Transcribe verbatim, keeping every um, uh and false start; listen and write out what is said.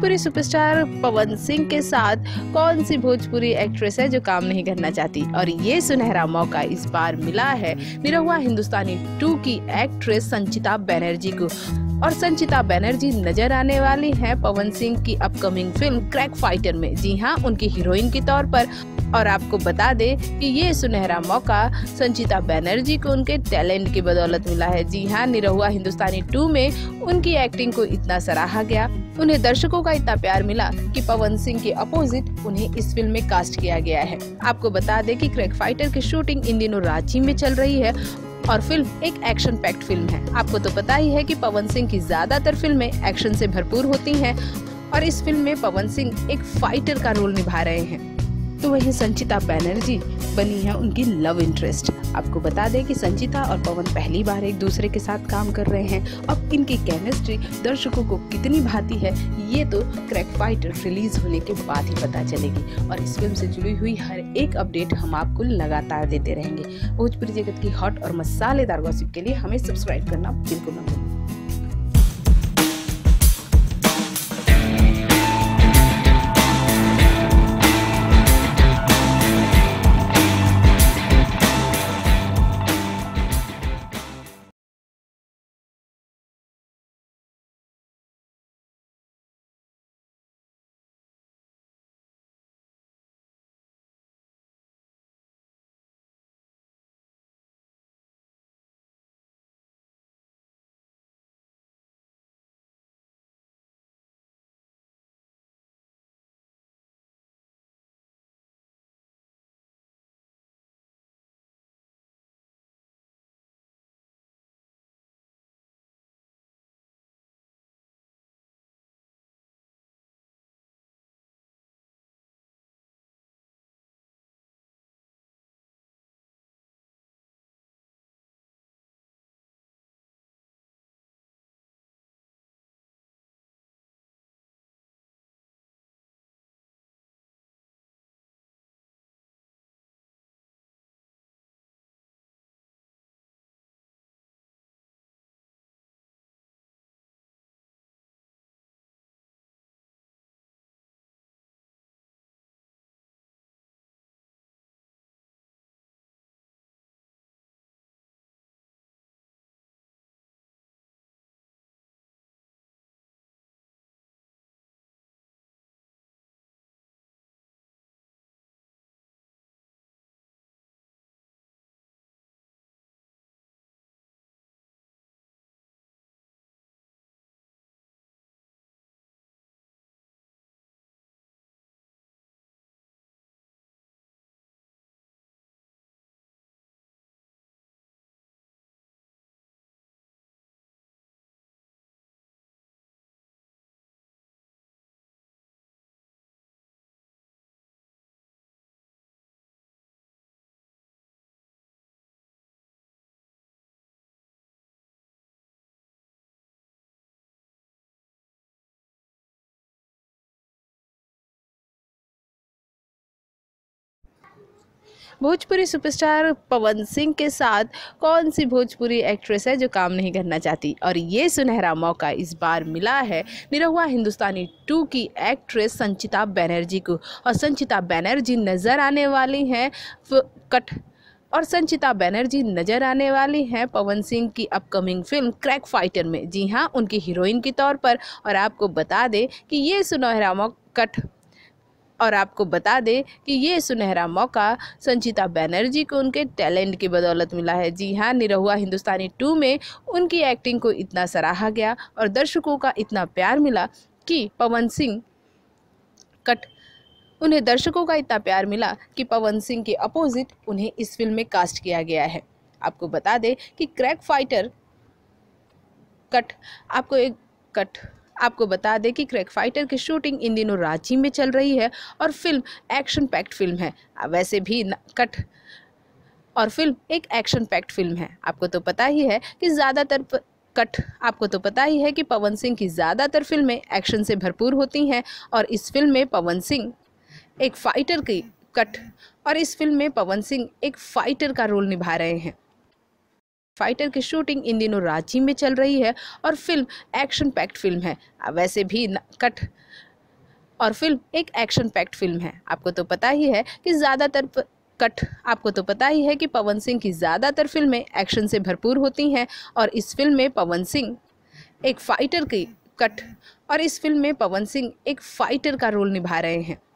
Bhojpuri superstar Pawan Singh के साथ कौन सी भोजपुरी एक्ट्रेस है जो काम नहीं करना चाहती, और ये सुनहरा मौका इस बार मिला है निरहुआ हिंदुस्तानी टू की एक्ट्रेस संचिता बनर्जी को। और संचिता बनर्जी नजर आने वाली हैं पवन सिंह की अपकमिंग फिल्म क्रैक फाइटर में। जी हाँ, उनकी हीरोइन के तौर पर। और आपको बता दें कि ये सुनहरा मौका संचिता बनर्जी को उनके टैलेंट की बदौलत मिला है। जी हाँ, निरहुआ हिंदुस्तानी टू में उनकी एक्टिंग को इतना सराहा गया, उन्हें दर्शकों का इतना प्यार मिला कि पवन सिंह के अपोजिट उन्हें इस फिल्म में कास्ट किया गया है। आपको बता दें कि क्रैक फाइटर की शूटिंग इन दिनों रांची में चल रही है और फिल्म एक एक्शन पैक्ड फिल्म है। आपको तो पता ही है कि पवन सिंह की ज्यादातर फिल्में एक्शन से भरपूर होती हैं और इस फिल्म में पवन सिंह एक फाइटर का रोल निभा रहे हैं। तो वहीं संचिता बनर्जी बनी है उनकी लव इंटरेस्ट। आपको बता दें कि संचिता और पवन पहली बार एक दूसरे के साथ काम कर रहे हैं। अब इनकी केमिस्ट्री दर्शकों को कितनी भाती है ये तो क्रैक फाइटर रिलीज होने के बाद ही पता चलेगी। और इस फिल्म से जुड़ी हुई हर एक अपडेट हम आपको लगातार देते रहेंगे। भोजपुरी जगत की हॉट और मसालेदार गॉसिप के लिए हमें सब्सक्राइब करना बिल्कुल न भूलें। भोजपुरी सुपरस्टार पवन सिंह के साथ कौन सी भोजपुरी एक्ट्रेस है जो काम नहीं करना चाहती, और ये सुनहरा मौका इस बार मिला है निरहुआ हिंदुस्तानी टू की एक्ट्रेस संचिता बनर्जी को। और संचिता बनर्जी नजर आने वाली हैं कट और संचिता बनर्जी नजर आने वाली हैं पवन सिंह की अपकमिंग फिल्म क्रैक फाइटर में। जी हाँ, उनकी हीरोइन के तौर पर। और आपको बता दें कि ये सुनहरा मौका और आपको बता दें कि ये सुनहरा मौका संचिता बनर्जी को उनके टैलेंट की बदौलत मिला है। जी हाँ, निरहुआ हिंदुस्तानी टू में उनकी एक्टिंग को इतना सराहा गया और दर्शकों का इतना प्यार मिला कि पवन सिंह कट उन्हें दर्शकों का इतना प्यार मिला कि पवन सिंह के अपोजिट उन्हें इस फिल्म में कास्ट किया गया है। आपको बता दें कि क्रैक फाइटर कट आपको एक कट आपको बता दें कि क्रैक फाइटर की शूटिंग इन दिनों रांची में चल रही है और फिल्म एक्शन पैक्ड फिल्म है। वैसे भी कट और फिल्म एक एक्शन पैक्ड फिल्म है। आपको तो पता ही है कि ज़्यादातर कट आपको तो पता ही है कि पवन सिंह की ज़्यादातर फिल्में एक्शन से भरपूर होती हैं और इस फिल्म में पवन सिंह एक फाइटर की कट और इस फिल्म में पवन सिंह एक फाइटर का रोल निभा रहे हैं। फाइटर की शूटिंग इन दिनों रांची में चल रही है और फिल्म एक्शन पैक्ड फिल्म है। वैसे भी कट और फिल्म एक एक्शन पैक्ड फिल्म है। आपको तो पता ही है कि ज़्यादातर कट आपको तो पता ही है कि पवन सिंह की ज़्यादातर फिल्में एक्शन से भरपूर होती हैं और इस फिल्म में पवन सिंह एक फाइटर की कट और इस फिल्म में पवन सिंह एक फाइटर का रोल निभा रहे हैं।